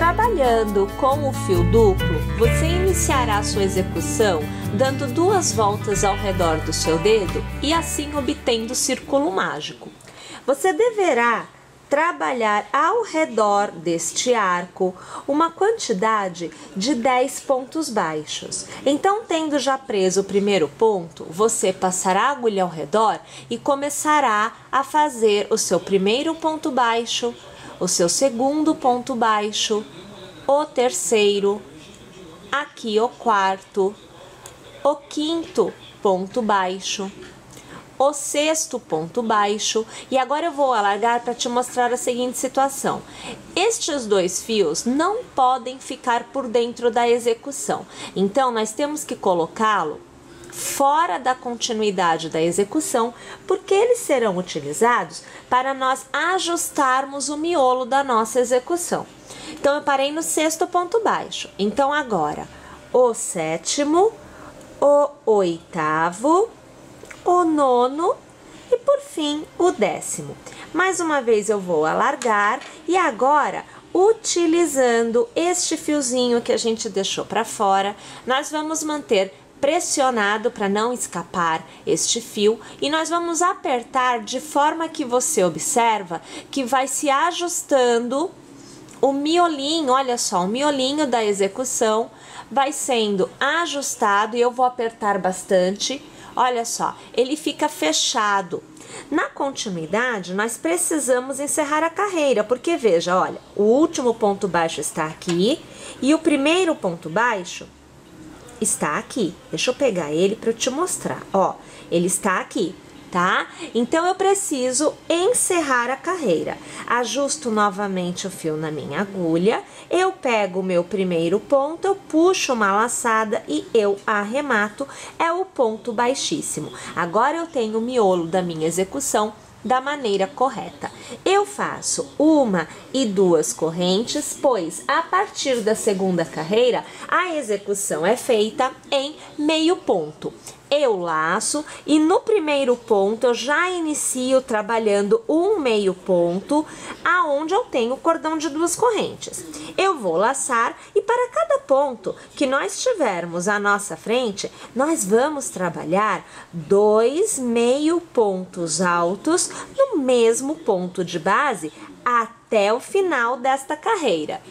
Trabalhando com o fio duplo, você iniciará sua execução dando 2 voltas ao redor do seu dedo e assim obtendo o círculo mágico. Você deverá trabalhar ao redor deste arco uma quantidade de 10 pontos baixos. Então, tendo já preso o primeiro ponto, você passará a agulha ao redor e começará a fazer o seu primeiro ponto baixo, o seu segundo ponto baixo, o terceiro, aqui o quarto, o quinto ponto baixo, o sexto ponto baixo, e agora eu vou alargar para te mostrar a seguinte situação. Estes 2 fios não podem ficar por dentro da execução, então nós temos que colocá-lo fora da continuidade da execução, porque eles serão utilizados para nós ajustarmos o miolo da nossa execução. Então eu parei no sexto ponto baixo, então agora o sétimo, o oitavo, o nono e por fim o 10º. Mais uma vez eu vou alargar e agora, utilizando este fiozinho que a gente deixou para fora, nós vamos manter pressionado para não escapar este fio e nós vamos apertar de forma que você observa que vai se ajustando o miolinho, olha só, o miolinho da execução vai sendo ajustado e eu vou apertar bastante. Olha só, ele fica fechado. Na continuidade, nós precisamos encerrar a carreira, porque veja, olha, o último ponto baixo está aqui e o primeiro ponto baixo está aqui. Deixa eu pegar ele para eu te mostrar. Ó, ele está aqui, tá? Então, eu preciso encerrar a carreira. Ajusto novamente o fio na minha agulha, eu pego o meu primeiro ponto, eu puxo uma laçada e eu arremato, é o ponto baixíssimo. Agora, eu tenho o miolo da minha execução da maneira correta. Eu faço 1 e 2 correntes, pois a partir da segunda carreira, a execução é feita em meio ponto. Eu laço e no primeiro ponto eu já inicio trabalhando um meio ponto, aonde eu tenho o cordão de 2 correntes. Eu vou laçar e para cada ponto que nós tivermos à nossa frente, nós vamos trabalhar 2 meio pontos altos no mesmo ponto de base até o final desta carreira.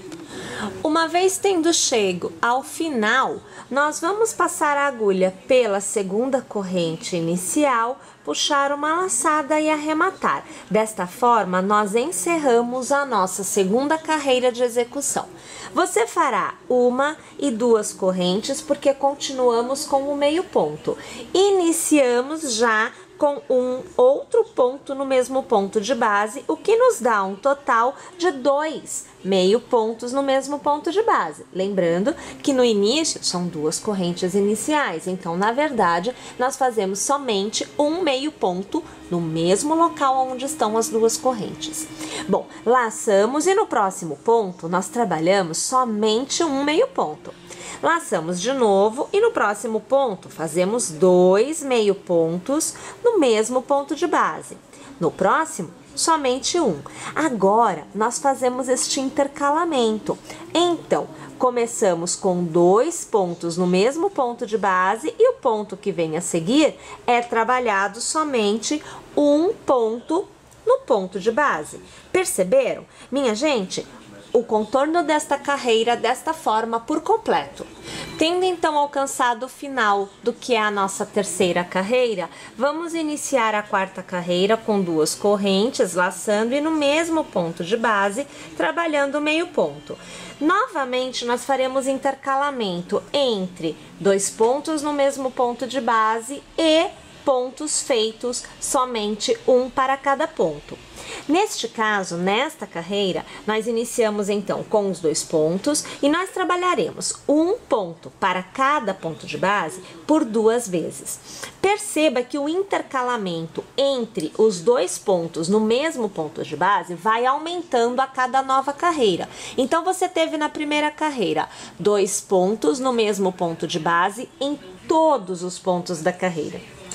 Uma vez tendo chego ao final, nós vamos passar a agulha pela segunda corrente inicial, puxar uma laçada e arrematar. Desta forma, nós encerramos a nossa segunda carreira de execução. Você fará 1 e 2 correntes, porque continuamos com o meio ponto. Iniciamos já com um outro ponto no mesmo ponto de base, o que nos dá um total de 2 meio pontos no mesmo ponto de base. Lembrando que no início são 2 correntes iniciais, então na verdade nós fazemos somente um meio ponto no mesmo local onde estão as 2 correntes. Bom, laçamos e no próximo ponto nós trabalhamos somente um meio ponto. Laçamos de novo e no próximo ponto fazemos 2 meio pontos no mesmo ponto de base. No próximo, somente um. Agora, nós fazemos este intercalamento. Então, começamos com 2 pontos no mesmo ponto de base e o ponto que vem a seguir é trabalhado somente um ponto no ponto de base. Perceberam? Minha gente, o contorno desta carreira desta forma por completo. Tendo então alcançado o final do que é a nossa terceira carreira, vamos iniciar a quarta carreira com 2 correntes, laçando e no mesmo ponto de base, trabalhando meio ponto. Novamente, nós faremos intercalamento entre 2 pontos no mesmo ponto de base e pontos feitos somente um para cada ponto. Neste caso, nesta carreira, nós iniciamos então com os 2 pontos e nós trabalharemos um ponto para cada ponto de base por 2 vezes. Perceba que o intercalamento entre os 2 pontos no mesmo ponto de base vai aumentando a cada nova carreira. Então, você teve na primeira carreira 2 pontos no mesmo ponto de base em todos os pontos da carreira.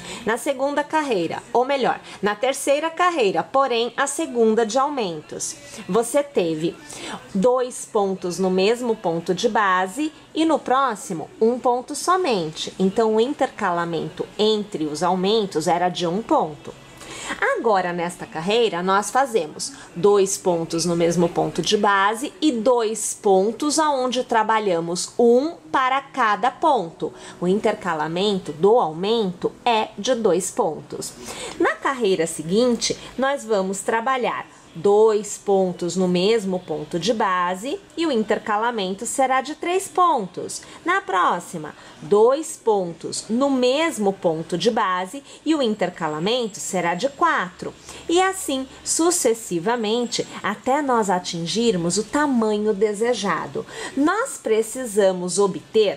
Na segunda carreira, ou melhor, na terceira carreira, porém a segunda de aumentos, você teve 2 pontos no mesmo ponto de base e no próximo 1 ponto somente. Então o intercalamento entre os aumentos era de 1 ponto. Agora, nesta carreira, nós fazemos 2 pontos no mesmo ponto de base e 2 pontos aonde trabalhamos 1 para cada ponto. O intercalamento do aumento é de 2 pontos. Na carreira seguinte, nós vamos trabalhar 2 pontos no mesmo ponto de base e o intercalamento será de 3 pontos. Na próxima, 2 pontos no mesmo ponto de base e o intercalamento será de 4. E assim sucessivamente até nós atingirmos o tamanho desejado. Nós precisamos obter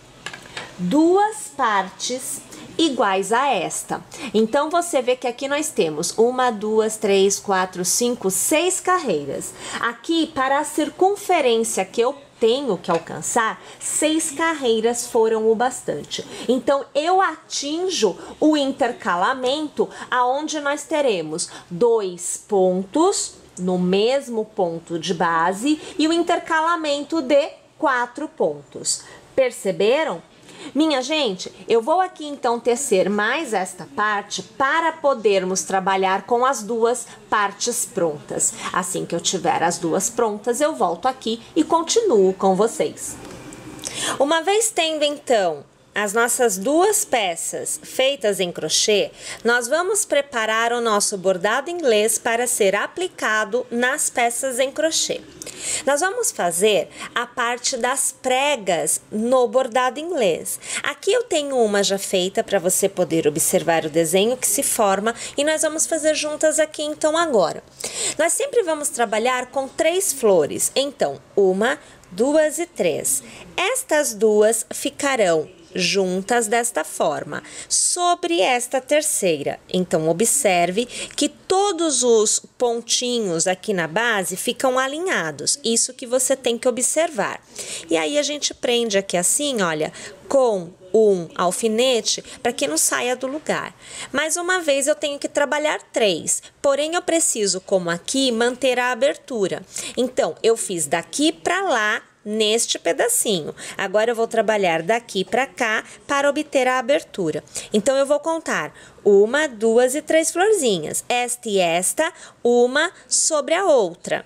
2 partes iguais a esta. Então, você vê que aqui nós temos 1, 2, 3, 4, 5, 6 carreiras. Aqui, para a circunferência que eu tenho que alcançar, 6 carreiras foram o bastante. Então, eu atinjo o intercalamento aonde nós teremos 2 pontos no mesmo ponto de base e o intercalamento de 4 pontos. Perceberam? Minha gente, eu vou aqui então tecer mais esta parte para podermos trabalhar com as 2 partes prontas. Assim que eu tiver as 2 prontas, eu volto aqui e continuo com vocês. Uma vez tendo então as nossas 2 peças feitas em crochê, nós vamos preparar o nosso bordado inglês para ser aplicado nas peças em crochê. Nós vamos fazer a parte das pregas no bordado inglês. Aqui eu tenho uma já feita para você poder observar o desenho que se forma e nós vamos fazer juntas aqui então agora. Nós sempre vamos trabalhar com 3 flores, então 1, 2 e 3. Estas 2 ficarão juntas desta forma, sobre esta terceira. Então, observe que todos os pontinhos aqui na base ficam alinhados. Isso que você tem que observar. E aí, a gente prende aqui assim, olha, com um alfinete para que não saia do lugar. Mais uma vez, eu tenho que trabalhar 3. Porém, eu preciso, como aqui, manter a abertura. Então, eu fiz daqui para lá, neste pedacinho. Agora eu vou trabalhar daqui para cá para obter a abertura. Então eu vou contar 1, 2 e 3 florzinhas. Esta e esta, uma sobre a outra.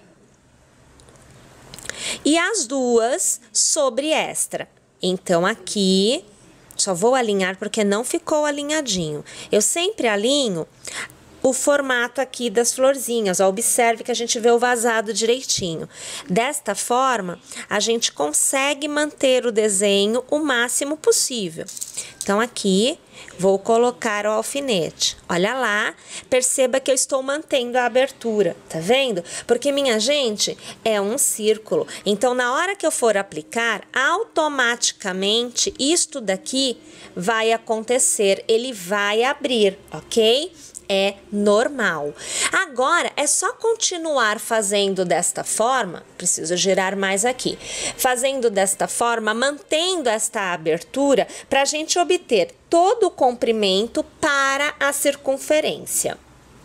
E as 2 sobre esta. Então aqui, só vou alinhar porque não ficou alinhadinho. Eu sempre alinho o formato aqui das florzinhas, ó, observe que a gente vê o vazado direitinho. Desta forma, a gente consegue manter o desenho o máximo possível. Então, aqui, vou colocar o alfinete. Olha lá, perceba que eu estou mantendo a abertura, tá vendo? Porque, minha gente, é um círculo. Então, na hora que eu for aplicar, automaticamente, isto daqui vai acontecer, ele vai abrir, ok? É normal. Agora, é só continuar fazendo desta forma, preciso girar mais aqui, fazendo desta forma, mantendo esta abertura, para a gente obter todo o comprimento para a circunferência.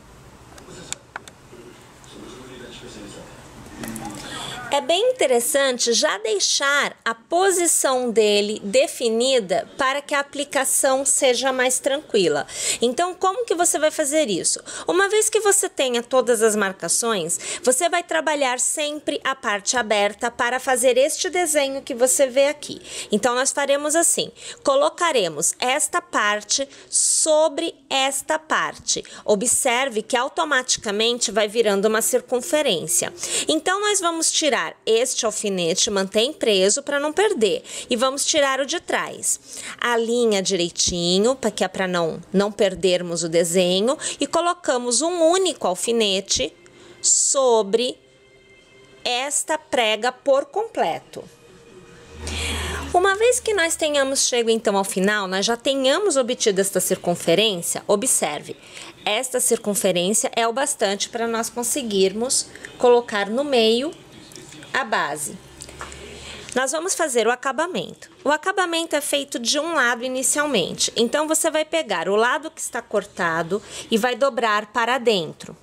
É bem interessante já deixar a posição dele definida para que a aplicação seja mais tranquila. Então, como que você vai fazer isso? Uma vez que você tenha todas as marcações, você vai trabalhar sempre a parte aberta para fazer este desenho que você vê aqui. Então, nós faremos assim, colocaremos esta parte sobre esta parte. Observe que automaticamente vai virando uma circunferência. Então, nós vamos tirar este alfinete, mantém preso para não perder, e vamos tirar o de trás. Alinha direitinho, que é para não perdermos o desenho, e colocamos um único alfinete sobre esta prega por completo. Uma vez que nós tenhamos chego então ao final, nós já tenhamos obtido esta circunferência, observe, esta circunferência é o bastante para nós conseguirmos colocar no meio a base. nós vamos fazer o acabamento. O acabamento é feito de um lado inicialmente. Então, você vai pegar o lado que está cortado e vai dobrar para dentro.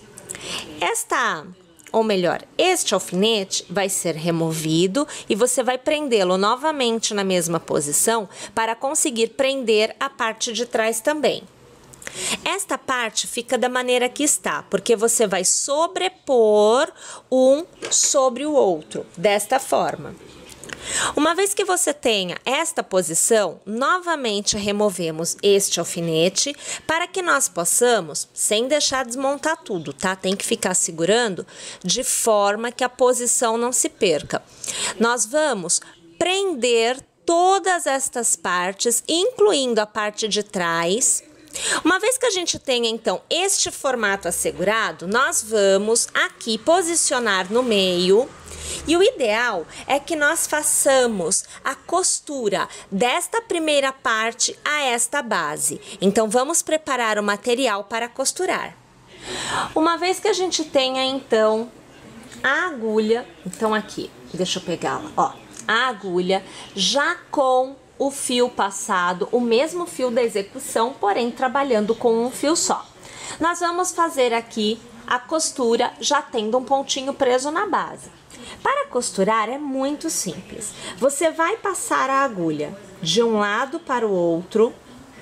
Este alfinete vai ser removido e você vai prendê-lo novamente na mesma posição para conseguir prender a parte de trás também. Esta parte fica da maneira que está, porque você vai sobrepor um sobre o outro, desta forma. Uma vez que você tenha esta posição, novamente removemos este alfinete para que nós possamos, sem deixar desmontar tudo, tá? Tem que ficar segurando de forma que a posição não se perca. Nós vamos prender todas estas partes, incluindo a parte de trás. Uma vez que a gente tenha, então, este formato assegurado, nós vamos aqui posicionar no meio. E o ideal é que nós façamos a costura desta primeira parte a esta base. Então, vamos preparar o material para costurar. Uma vez que a gente tenha, então, a agulha, então aqui, deixa eu pegá-la, ó, a agulha já com o fio passado, o mesmo fio da execução, porém trabalhando com um fio só. Nós vamos fazer aqui a costura já tendo um pontinho preso na base. Para costurar é muito simples. Você vai passar a agulha de um lado para o outro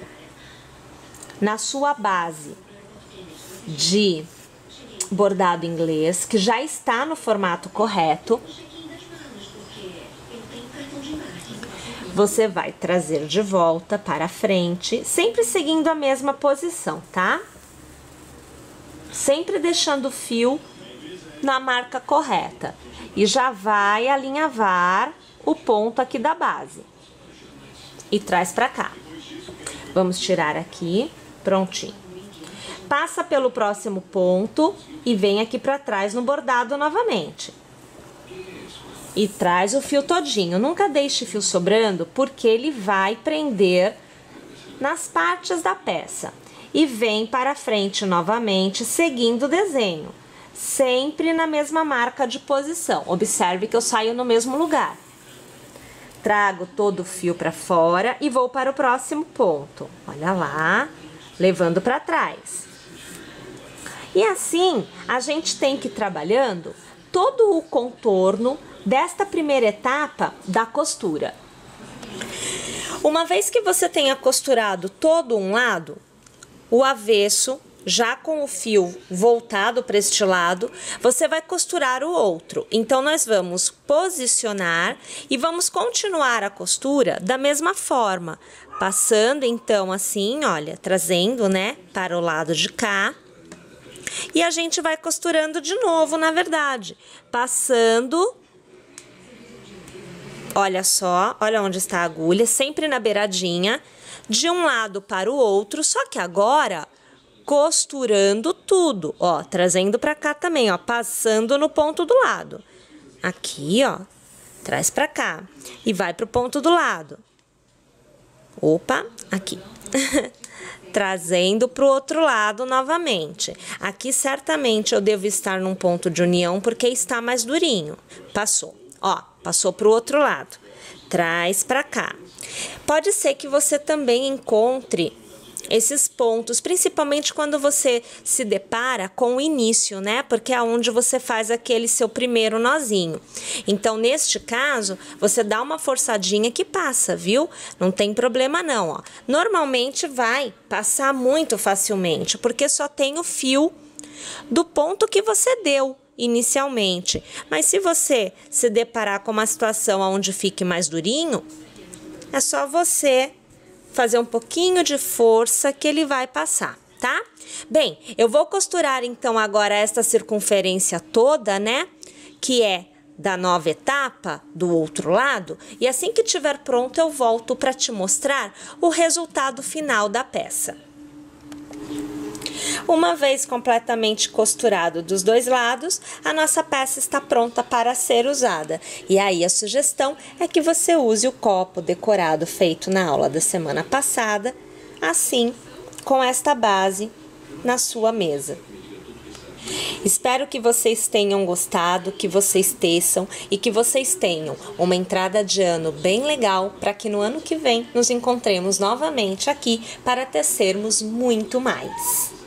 na sua base de bordado inglês, que já está no formato correto. Você vai trazer de volta para frente, sempre seguindo a mesma posição, tá? Sempre deixando o fio na marca correta. E já vai alinhavar o ponto aqui da base. E traz pra cá. Vamos tirar aqui, prontinho. Passa pelo próximo ponto e vem aqui pra trás no bordado novamente. E traz o fio todinho. Nunca deixe fio sobrando, porque ele vai prender nas partes da peça. E vem para frente novamente, seguindo o desenho. Sempre na mesma marca de posição. Observe que eu saio no mesmo lugar. Trago todo o fio para fora e vou para o próximo ponto. Olha lá, levando para trás. E assim, a gente tem que ir trabalhando todo o contorno desta primeira etapa da costura. Uma vez que você tenha costurado todo um lado, o avesso, já com o fio voltado para este lado, você vai costurar o outro. Então, nós vamos posicionar e vamos continuar a costura da mesma forma. Passando, então, assim, olha, trazendo, né, para o lado de cá. E a gente vai costurando de novo, na verdade. Passando, olha só, olha onde está a agulha, sempre na beiradinha, de um lado para o outro, só que agora costurando tudo, ó, trazendo pra cá também, ó, passando no ponto do lado. Aqui, ó, traz pra cá e vai pro ponto do lado. Opa, aqui. Trazendo pro outro lado novamente. Aqui certamente eu devo estar num ponto de união porque está mais durinho. Passou, ó, passou pro outro lado. Traz pra cá. Pode ser que você também encontre esses pontos, principalmente quando você se depara com o início, né? Porque é onde você faz aquele seu primeiro nozinho. Então, neste caso, você dá uma forçadinha que passa, viu? Não tem problema não, ó. Normalmente vai passar muito facilmente, porque só tem o fio do ponto que você deu inicialmente. Mas se você se deparar com uma situação onde fique mais durinho, é só você fazer um pouquinho de força que ele vai passar, tá? Bem, eu vou costurar então agora esta circunferência toda, né? Que é da nova etapa do outro lado. E assim que estiver pronto, eu volto para te mostrar o resultado final da peça. Uma vez completamente costurado dos dois lados, a nossa peça está pronta para ser usada. E aí a sugestão é que você use o copo decorado feito na aula da semana passada, assim, com esta base na sua mesa. Espero que vocês tenham gostado, que vocês teçam e que vocês tenham uma entrada de ano bem legal para que no ano que vem nos encontremos novamente aqui para tecermos muito mais.